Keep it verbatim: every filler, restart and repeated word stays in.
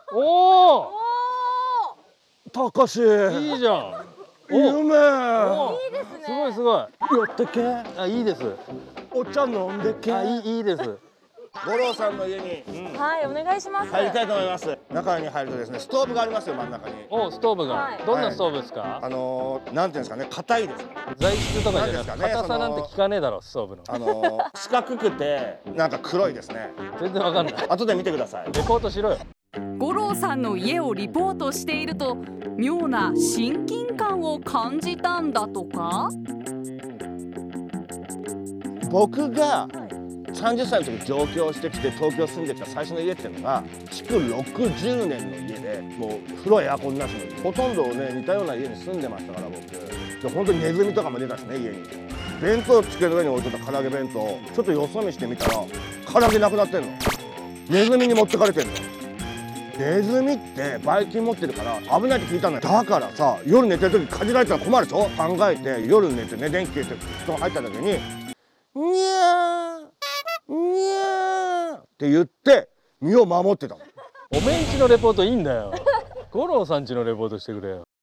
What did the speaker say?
おお、 たかし、 いいじゃん。 夢。 いいですね。 すごいすごい。 寄ってけ。 あ、いいです。 お茶飲んでけ。 あ、いいいいです。 五郎さんの家にはい、お願いします。 入りたいと思います。中に入るとですね、ストーブがありますよ、真ん中に。 お、ストーブが、 はいどんなストーブですか？ あのー、なんていうんですかね、硬いですね。 材質とかじゃなくて、 なんですかね硬さなんて聞かねえだろ、ストーブの。 あのー、四角くてなんか黒いですね。 全然わかんない。 後で見てください。 レポートしろよ。 五郎さんの家をリポートしていると、妙な親近感を感じたんだとか。 僕がさんじゅっさいの時上京してきて東京住んできた最初の家っていうのが築ろくじゅうねんの家で、もう風呂エアコンなしのほとんどね似たような家に住んでましたから、僕で本当にネズミとかも出たしね、家に。弁当机の上に置いとった唐揚げ弁当ちょっとよそ見してみたら唐揚げなくなってんの。ネズミに持ってかれてんの。ネズミってばい菌持ってるから危ないって聞いたのよ。だからさ、夜寝てる時かじられたら困るでしょ。考えて夜寝てね、電気消して布団入った時に「にゃーにゃー」って言って身を守ってたの。 おめんちのレポートいいんだよ。五郎さんちのレポートしてくれよ。